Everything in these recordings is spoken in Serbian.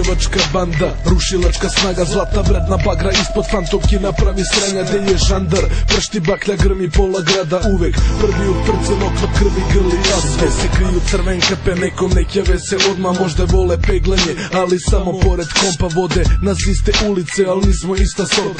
Kruševačka banda, rušilačka snaga, zlata vredna bagra, ispod fantomki napravi sranja, gde je žandar, pršti baklja, grmi pola grada, uvek prvi u trcem, oklop krvi grli jasno, gde se kriju crvenkape, nekom nek jave se odmah, možda vole peglanje, ali samo pored kompa vode nas iste ulice, ali nismo ista sorta.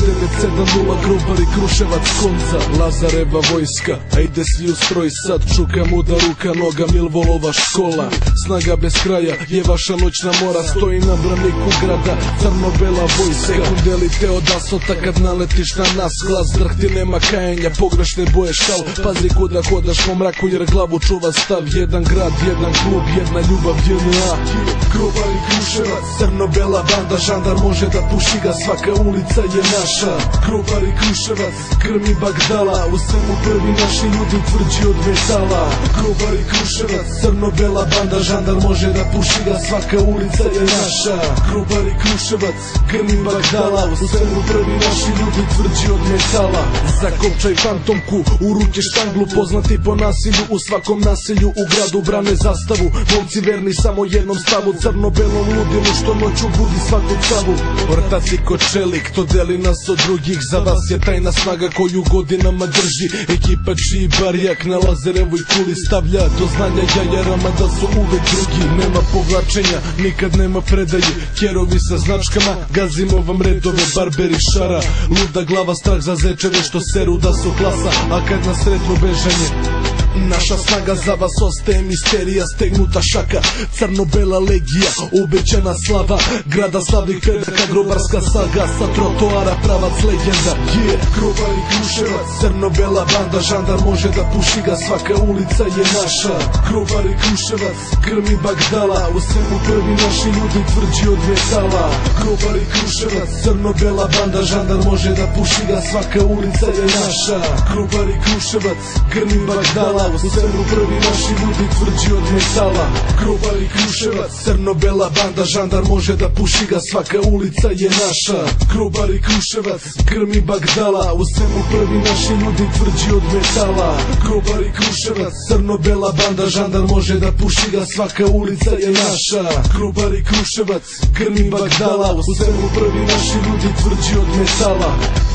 1970 Grobari, Kruševac, konca, Lazareva vojska, ajde svi u stroj sad, čuka muda ruka, noga, Milvolova škola, snaga bez kraja je vaša noćna mora, stoji na braniku grada, crno-bela vojska, sekundelite od asfalta kad naletiš na nas, glas drhti, nema kajenja, pogrešne boje šal, pazi kuda hodaš po mraku jer glavu čuva stav, jedan grad, jedan klub, jedna ljubav, JNA. Grobari, Kruševac, crno-bela banda, žandar može da puši ga, svaka ulica je naša. Grobari, Kruševac, krmi Bagdala, u svemu prvi naši ljudi tvrđi od metala. Grobari, Kruševac, crno-bela banda, žandar može da puši ga, svaka ulica je naša. Grobari, Kruševac, krmi Bagdala, u svemu prvi naši ljudi tvrđi od metala. Zakopčaj fantomku, u ruke štanglu, poznati po nasilju, u svakom naselju u gradu brane zastavu, momci verni samo jednom stavu, crno-belom ludilu što noću budi svaku cavu. Ortaci ko čelik, to deli nas od drugih, za vas je tajna snaga koju godinama drži, ekipa čiji barjak na Lazarevoj kuli stavlja do znanja jajarama da su uvek drugi. Nema povlačenja, nikad nema predaje, kerovi sa značkama, gazimo vam redove, barberi šara, luda glava, strah za zečeve što seru da su klasa, a kad nas sretno bežanje, naša snaga za vas ostaje misterija, stegnuta šaka, crno-bela legija, ubećena slava grada slavnih predaka, grobarska saga sa trotoara, pravac legenda. Grobari, Kruševac, crno-bela banda, žandar može da puši ga, svaka ulica je naša. Grobari, Kruševac, krmi Bagdala, u svemu prvi naši ljudi tvrđi od metala. Grobari, Kruševac, crno-bela banda, žandar može da puši ga, svaka ulica je naša. Grobari, Kruševac, krmi Bagdala, u svemu prvi naši ljudi tvrđi od metala. Grobari, Kruševac, crno-bela banda, žandar može da puši ga, svaka ulica je naša. Grobari, Kruševac, krmi Bagdala, u svemu prvi naši ljudi tvrđi od metala. Grobari, Kruševac, crno-bela banda, žandar može da puši ga, svaka ulica je naša. Grobari, Kruševac, krmi Bagdala, u svemu prvi naši ljudi tvrđi od metala.